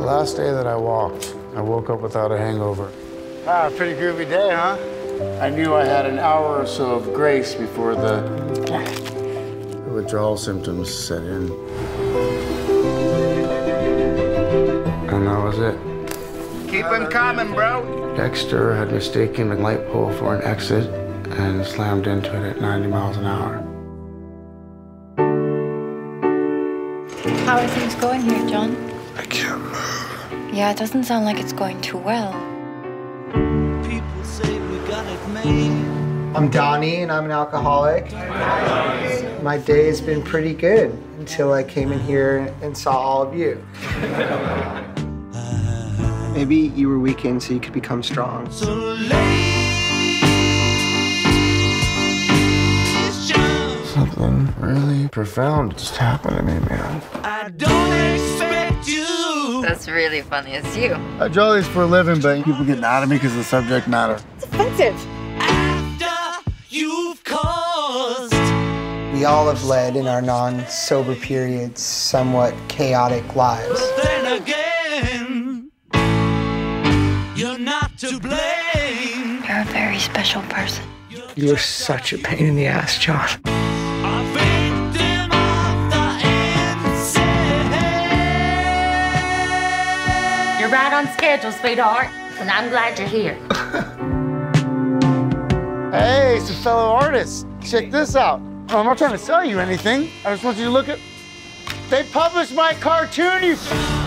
last day that I walked, I woke up without a hangover. Ah, pretty groovy day, huh? I knew I had an hour or so of grace before the withdrawal symptoms set in. And that was it. Keep them coming, bro. Dexter had mistaken a light pole for an exit and slammed into it at 90 miles an hour. How are things going here, John? I can't move. Yeah, it doesn't sound like it's going too well. People say we got it made. I'm Donnie, and I'm an alcoholic. My day has been pretty good until I came in here and saw all of you. Maybe you were weakened so you could become strong. So late, Something really profound just happened to me, man. I don't expect you. That's really funny. It's you. I draw these for a living, but people get mad at me because of the subject matter. It's offensive. After you've caused. We all have led in our non-sober periods somewhat chaotic lives. Then again, you're not to blame. You're a very special person. You're such a pain in the ass, John. A victim of the insane. You're right on schedule, sweetheart, and I'm glad you're here. Hey, it's a fellow artist. Check this out. I'm not trying to sell you anything. I just want you to look at... They published my cartoon, you...